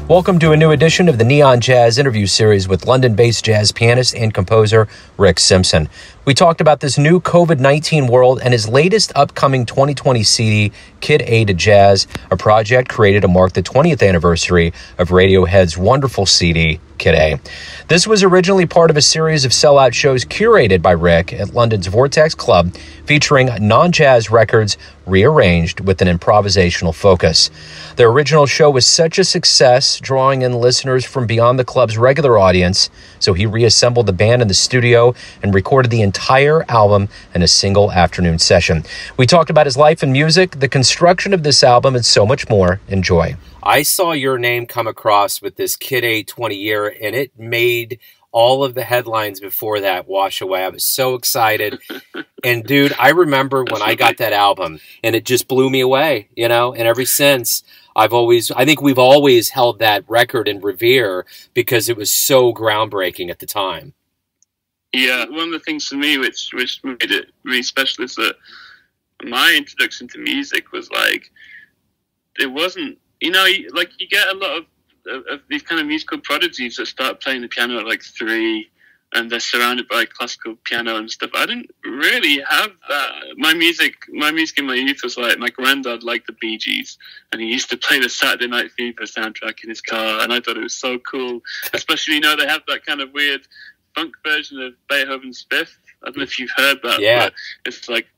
Welcome to a new edition of the Neon Jazz interview series with London-based jazz pianist and composer Rick Simpson. We talked about this new COVID-19 world and his latest upcoming 2020 CD, Curated Jazz, a project created to mark the 20th anniversary of Radiohead's wonderful CD, Kid A. This was originally part of a series of sellout shows curated by Rick at London's Vortex Club, featuring non-jazz records rearranged with an improvisational focus. The original show was such a success, drawing in listeners from beyond the club's regular audience, so he reassembled the band in the studio and recorded the entire album in a single afternoon session. We talked about his life and music, the construction of this album, and so much more. Enjoy. I saw your name come across with this Kid A 20 year, and it made all of the headlines before that wash away. I was so excited. And dude, I remember when I got that album and it just blew me away, you know, and ever since I think we've always held that record in revere because it was so groundbreaking at the time. Yeah, one of the things for me which made it really special is that my introduction to music was like, it wasn't, you know, like you get a lot of these kind of musical prodigies that start playing the piano at like 3 and they're surrounded by classical piano and stuff. I didn't really have that. My music in my youth was like, my granddad liked the Bee Gees and he used to play the Saturday Night Fever soundtrack in his car, and I thought it was so cool. Especially, you know, they have that kind of weird funk version of Beethoven's Fifth. I don't know if you've heard that. Yeah. But it's like,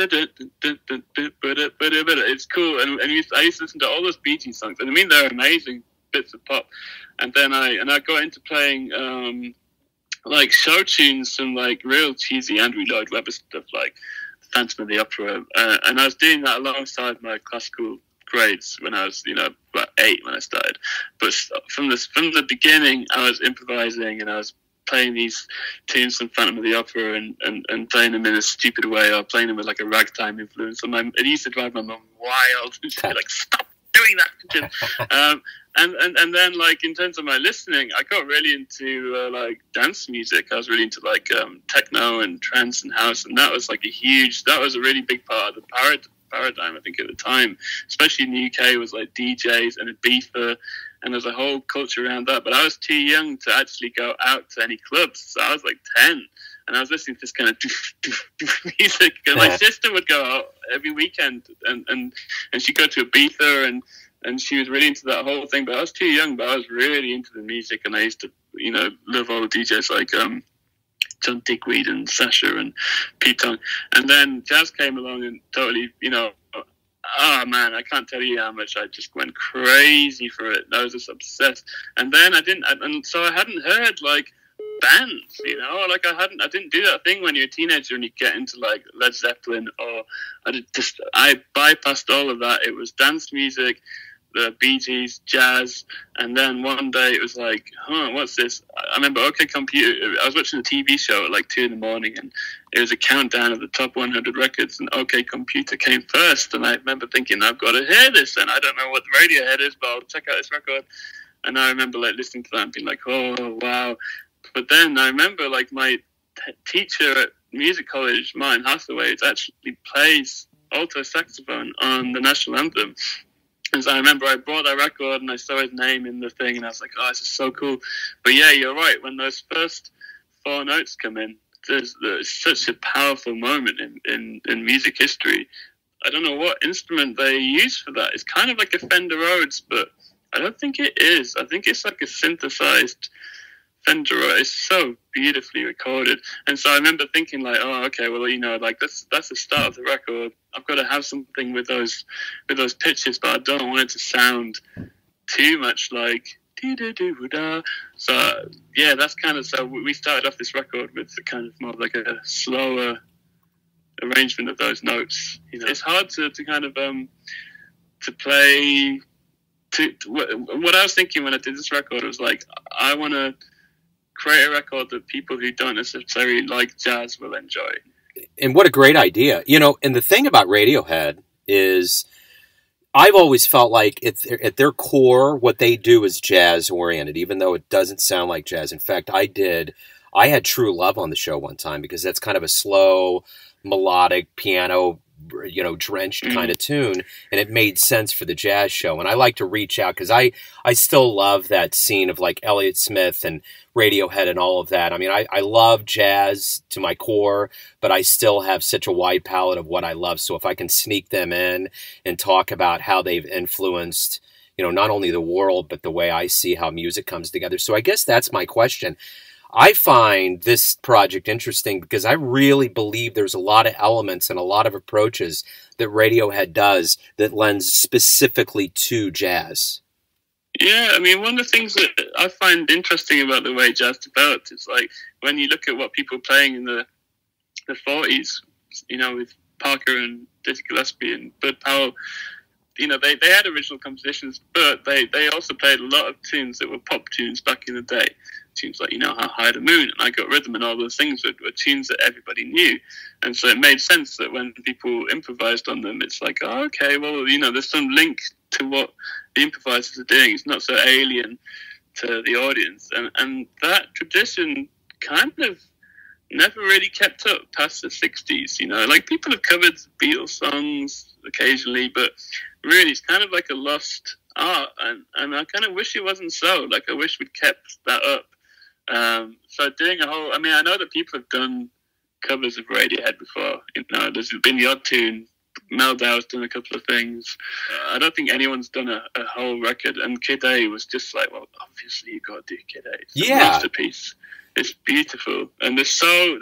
it's cool. And I used to listen to all those Bee Gees songs, and I mean, they're amazing bits of pop. And then I got into playing like show tunes, some like real cheesy Andrew Lloyd Webber stuff like Phantom of the Opera, and I was doing that alongside my classical grades when I was, you know, about 8 when I started. But from the beginning, I was improvising and I was playing these tunes from Phantom of the Opera and playing them in a stupid way, or playing them with like a ragtime influence. And it used to drive my mum wild. She'd be like, "Stop doing that!" And then, like, in terms of my listening, I got really into like dance music. I was really into like techno and trance and house, and that was a really big part of the paradigm, I think, at the time, especially in the UK. Was like DJs and Ibiza, and there's a whole culture around that. But I was too young to actually go out to any clubs, so I was like 10. And I was listening to this kind of music. And my sister would go out every weekend, and she'd go to Ibiza, and she was really into that whole thing. But I was too young, but I was really into the music, and I used to, you know, love all the DJs like John Digweed and Sasha and Pete Tong. And then jazz came along and totally, you know, oh man, I can't tell you how much I just went crazy for it. I was just obsessed. And then so I hadn't heard like bands, you know, like I didn't do that thing when you're a teenager and you get into like Led Zeppelin, or I bypassed all of that. It was dance music, the Bee Gees, jazz, and then one day it was like, what's this? I remember OK Computer, I was watching a TV show at like 2 a.m, and it was a countdown of the top 100 records, and OK Computer came first, and I remember thinking, I've got to hear this, and I don't know what Radiohead is, but I'll check out this record. And I remember like listening to that and being like, oh wow. But then I remember like my teacher at music college, Martin Hathaway, actually plays alto saxophone on the national anthem. And so I remember I bought that record and I saw his name in the thing, and I was like, oh, this is so cool. But yeah, you're right. When those first 4 notes come in, there's such a powerful moment in music history. I don't know what instrument they use for that. It's kind of like a Fender Rhodes, but I don't think it is. I think it's like a synthesized Fender Rhodes. It's so beautifully recorded. And so I remember thinking like, oh, okay, well, you know, like that's the start of the record. I've got to have something with those pitches, but I don't want it to sound too much like dee-dee-doo-da. So yeah, that's kind of, so we started off this record with the kind of more like a slower arrangement of those notes. You know, it's hard to kind of to play. What I was thinking when I did this record was like, I want to create a record that people who don't necessarily like jazz will enjoy. And what a great idea. You know, and the thing about Radiohead is I've always felt like it's at their core, what they do is jazz oriented, even though it doesn't sound like jazz. In fact, I had True Love on the show one time because that's kind of a slow, melodic piano drenched kind of tune, and it made sense for the jazz show. And I like to reach out because I still love that scene of like Elliott Smith and Radiohead and all of that. I mean, I love jazz to my core, but I still have such a wide palette of what I love. So if I can sneak them in and talk about how they've influenced, not only the world, but the way I see how music comes together. So I guess that's my question. I find this project interesting because I really believe there's a lot of elements and a lot of approaches that Radiohead does that lends specifically to jazz. Yeah, I mean, one of the things that I find interesting about the way jazz developed is like when you look at what people were playing in the 40s, with Parker and Dizzy Gillespie and Bud Powell, they had original compositions, but they also played a lot of tunes that were pop tunes back in the day. Tunes like, How High the Moon and I Got Rhythm and all those things were tunes that everybody knew. And so it made sense that when people improvised on them, it's like, oh, okay, well, there's some link to what the improvisers are doing. It's not so alien to the audience. And that tradition kind of never really kept up past the 60s, Like, people have covered Beatles songs occasionally, but really it's kind of like a lost art. And I kind of wish it wasn't so. Like, I wish we'd kept that up. So doing I know that people have done covers of Radiohead before. There's been the odd tune. Meldau's done a couple of things. I don't think anyone's done a whole record. And Kid A was just like, well, obviously you've got to do Kid A. It's a masterpiece. It's beautiful. And there's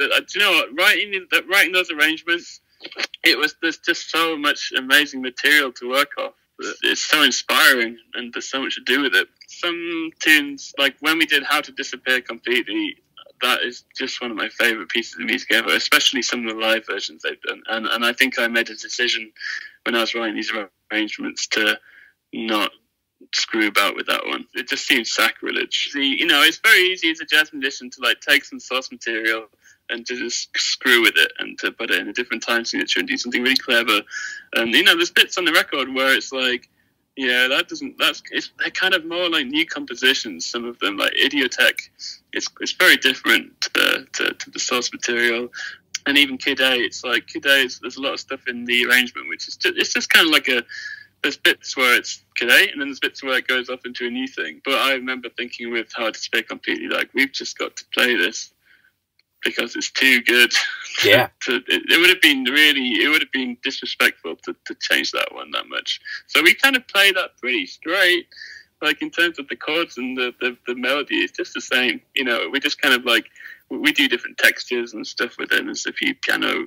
writing those arrangements, there's just so much amazing material to work off. It's so inspiring, and there's so much to do with it. Some tunes, like when we did How to Disappear Completely, that is just one of my favourite pieces of music ever, especially some of the live versions they've done. And I think I made a decision when I was writing these arrangements to not screw about with that one. It just seems sacrilege. It's very easy as a jazz musician to like take some source material and to just screw with it and to put it in a different time signature and do something really clever. And there's bits on the record where it's like, they're kind of more like new compositions. Some of them, like Idiotech, it's very different to the source material. And even Kid A, it's like Kid A, there's a lot of stuff in the arrangement which is it's just kind of like there's bits where it's Kid A, and then there's bits where it goes off into a new thing. But I remember thinking with How to Disappear Completely, like, we've just got to play this because it's too good. Yeah. It would have been disrespectful to change that one that much. So we kind of play that pretty straight. Like, in terms of the chords and the melody, it's just the same. We just kind of like, we do different textures and stuff with it. There's a few piano,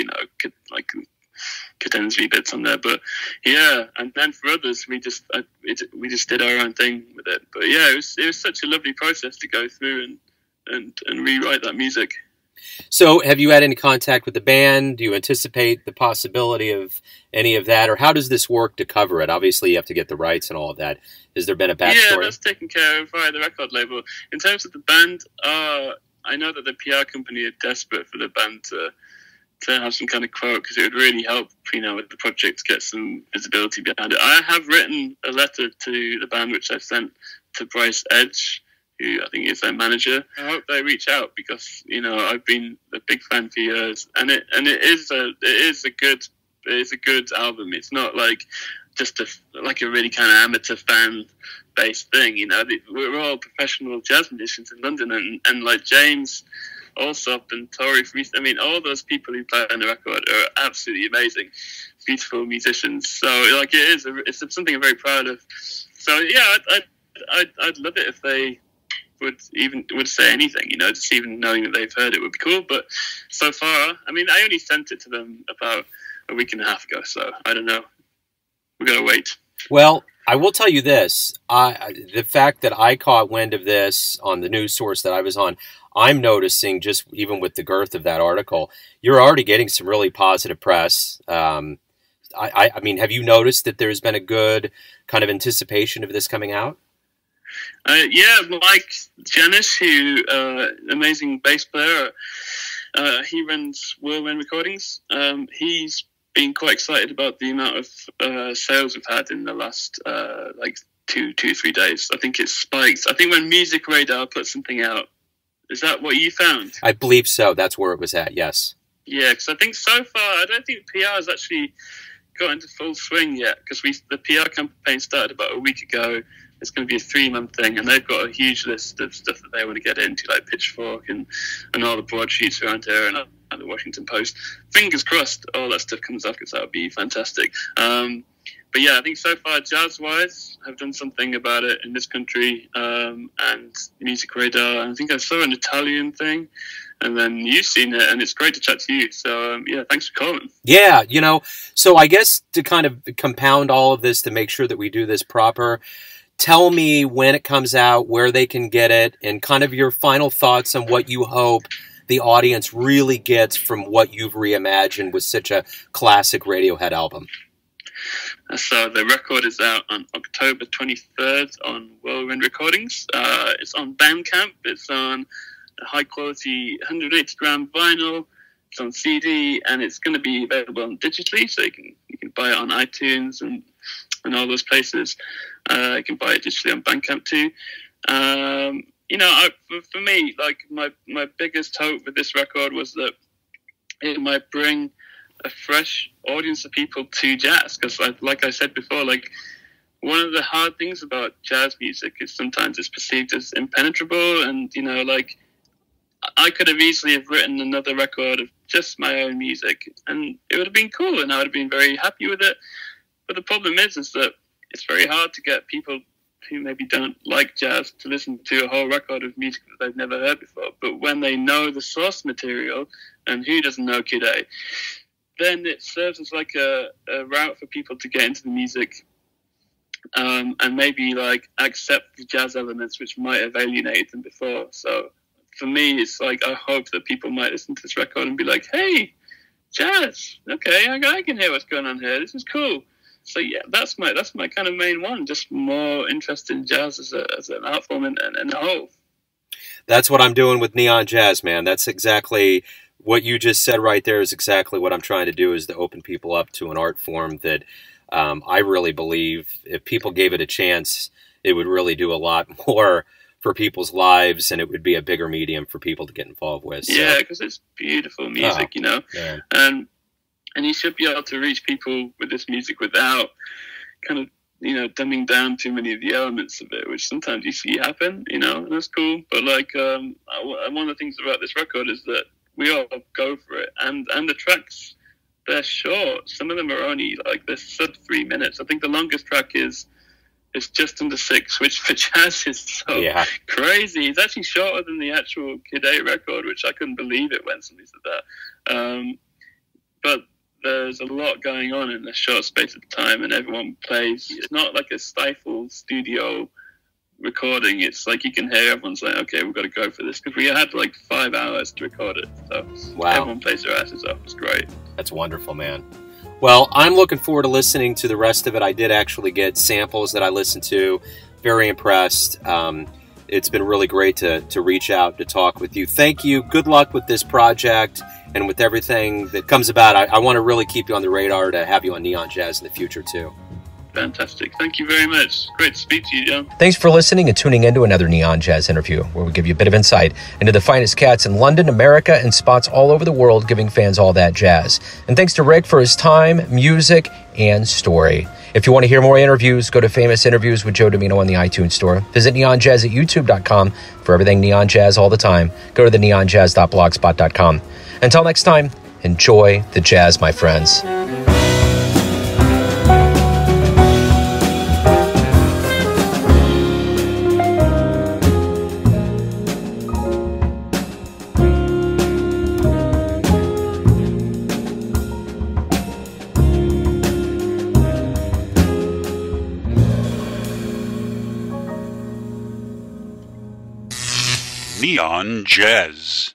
cadenza bits on there. But yeah, and then for others, we just did our own thing with it. But yeah, it was such a lovely process to go through and rewrite that music. So have you had any contact with the band? Do you anticipate the possibility of any of that? Or how does this work to cover it? Obviously, you have to get the rights and all of that. Has there been a backstory? Yeah, that's taken care of via the record label. In terms of the band, I know that the PR company are desperate for the band to have some kind of quote, because it would really help, with the project to get some visibility behind it. I have written a letter to the band, which I've sent to Bryce Edge, who I think is their manager. I hope they reach out because, I've been a big fan for years, and it is a good album. It's not like just a really kind of amateur fan based thing. We're all professional jazz musicians in London, and like James Allsop and Tori from East, all those people who play on the record are absolutely amazing, beautiful musicians. So like it's something I'm very proud of. So yeah, I'd love it if they would say anything, just even knowing that they've heard it would be cool. But so far, I only sent it to them about a week and a half ago, so I don't know. We gotta wait. Well, I will tell you this: the fact that I caught wind of this on the news source that I was on, I'm noticing, just even with the girth of that article, you're already getting some really positive press. Have you noticed that there's been a good kind of anticipation of this coming out? Yeah, Mike Janis, who amazing bass player, he runs Whirlwind Recordings. He's been quite excited about the amount of sales we've had in the last 2-3 days. I think it's spiked. I think when Music Radar put something out, is that what you found? I believe so. That's where it was at. Yes. Yeah, because I think so far, I don't think PR has actually got into full swing yet, because the PR campaign started about a week ago. It's going to be a 3-month thing, and they've got a huge list of stuff that they want to get into, like Pitchfork and all the broadsheets around here and the Washington Post. Fingers crossed all that stuff comes up, because that would be fantastic. But yeah, I think so far, jazz-wise, I've done something about it in this country, and Music Radar. I think I saw an Italian thing, and then you've seen it, and it's great to chat to you. So, yeah, thanks for calling. Yeah, so I guess to kind of compound all of this, to make sure that we do this proper, tell me when it comes out, where they can get it, and kind of your final thoughts on what you hope the audience really gets from what you've reimagined with such a classic Radiohead album. So the record is out on October 23rd on Whirlwind Recordings. It's on Bandcamp. It's on high quality 180 gram vinyl. It's on CD, and it's going to be available digitally, so you can buy it on iTunes and all those places. You can buy it digitally on Bandcamp too. For me, like my biggest hope with this record was that it might bring a fresh audience of people to jazz, because like I said before, like one of the hard things about jazz music is sometimes it's perceived as impenetrable, and like I could have easily have written another record of just my own music, and it would have been cool, and I would have been very happy with it. But the problem is that it's very hard to get people who maybe don't like jazz to listen to a whole record of music that they've never heard before. But when they know the source material, and who doesn't know Kid A, then it serves as like a route for people to get into the music, and maybe like accept the jazz elements which might have alienated them before. So for me, it's like I hope that people might listen to this record and be like, hey, jazz, okay, I can hear what's going on here, this is cool. So yeah, that's my kind of main one, just more interest in jazz as an art form and a whole. That's what I'm doing with Neon Jazz, man. That's exactly what you just said right there, is exactly what I'm trying to do, is to open people up to an art form that I really believe if people gave it a chance, it would really do a lot more for people's lives, and it would be a bigger medium for people to get involved with. So. Yeah, because it's beautiful music, Yeah. And you should be able to reach people with this music without kind of, dumbing down too many of the elements of it, which sometimes you see happen, and that's cool. But like, one of the things about this record is that we all go for it. And the tracks, they're short. Some of them are only like, they're sub 3 minutes. I think the longest track is just under 6, which for jazz is so crazy. It's actually shorter than the actual Kid A record, which I couldn't believe it when somebody said that. But there's a lot going on in a short space of time, and everyone plays. It's not like a stifled studio recording. It's like you can hear everyone's like, okay, we've got to go for this, because we had like 5 hours to record it. So everyone plays their asses off. It's great. That's wonderful, man. Well, I'm looking forward to listening to the rest of it. I did actually get samples that I listened to. Very impressed. It's been really great to reach out to talk with you. Thank you. Good luck with this project and with everything that comes about. I want to really keep you on the radar to have you on Neon Jazz in the future, too. Fantastic. Thank you very much. Great to speak to you, John. Thanks for listening and tuning in to another Neon Jazz interview, where we give you a bit of insight into the finest cats in London, America, and spots all over the world, giving fans all that jazz. And thanks to Rick for his time, music, and story. If you want to hear more interviews, go to Famous Interviews with Joe Domino on the iTunes Store. Visit neonjazz at youtube.com for everything Neon Jazz all the time. Go to the neonjazz.blogspot.com. Until next time, enjoy the jazz, my friends. Neon Jazz.